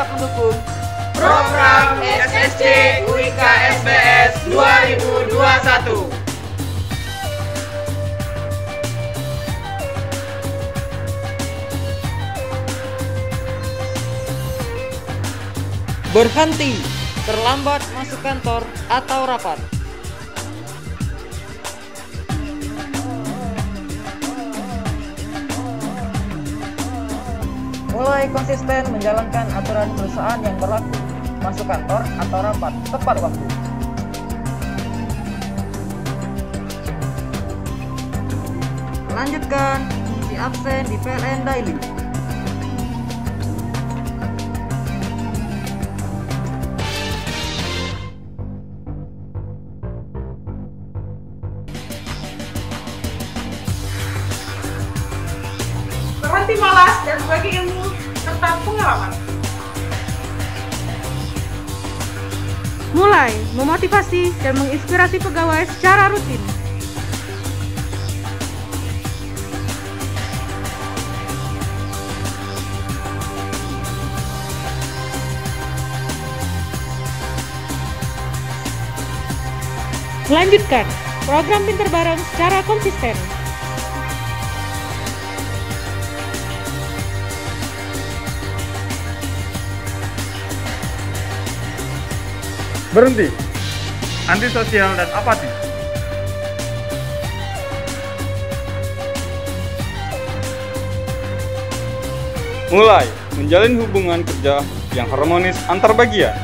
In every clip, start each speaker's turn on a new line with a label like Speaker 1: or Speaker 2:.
Speaker 1: tetap mendukung
Speaker 2: program SSC UIK SBS 2021.
Speaker 1: Berhenti, terlambat masuk kantor atau rapat. Mulai konsisten menjalankan aturan perusahaan yang berlaku. Masuk kantor atau rapat tepat waktu. Lanjutkan fungsi absen di PLN Daily.
Speaker 3: Berhenti malas dan berbagi ilmu serta pengalaman.
Speaker 4: Mulai memotivasi dan menginspirasi pegawai secara rutin. Melanjutkan program Pintar Bareng secara konsisten.
Speaker 5: Berhenti, antisosial dan apatis. Mulai menjalin hubungan kerja yang harmonis antar bagian.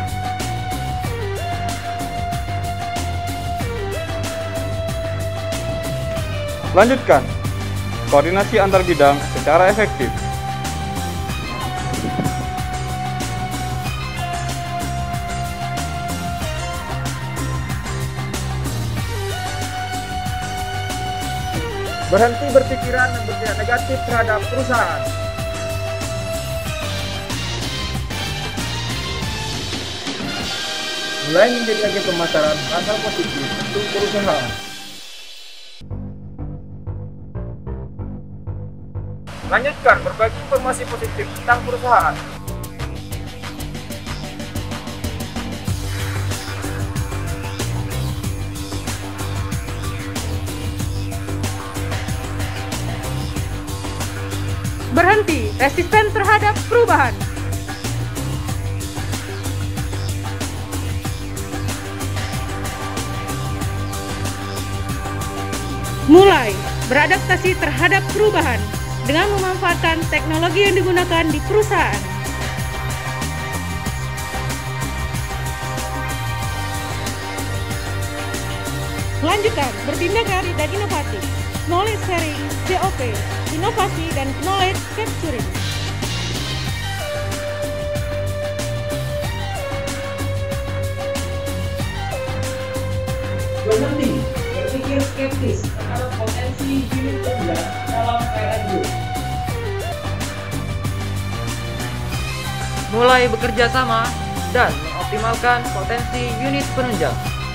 Speaker 5: Lanjutkan koordinasi antar bidang secara efektif.
Speaker 6: Berhenti berpikiran dan berpihak negatif terhadap perusahaan. Mulai menjadi agen pemasaran hal positif untuk perusahaan. Lanjutkan berbagi informasi positif tentang perusahaan.
Speaker 4: Berhenti, resisten terhadap perubahan. Mulai beradaptasi terhadap perubahan dengan memanfaatkan teknologi yang digunakan di perusahaan. Lanjutkan bertindak kreatif dan inovatif. Knowledge sharing, COP, inovasi dan knowledge capturing.
Speaker 6: Berhenti berpikir skeptis terhadap potensi unit kerja dalam PLN Group.
Speaker 1: Mulai bekerja sama dan mengoptimalkan potensi unit penunjang.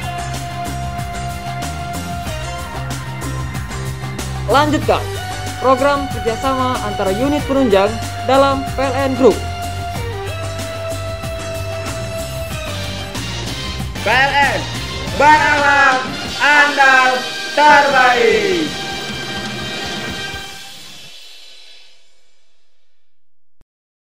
Speaker 1: Lanjutkan program kerjasama antara unit penunjang dalam PLN Group.
Speaker 2: PLN, beralam, andal, terbaik.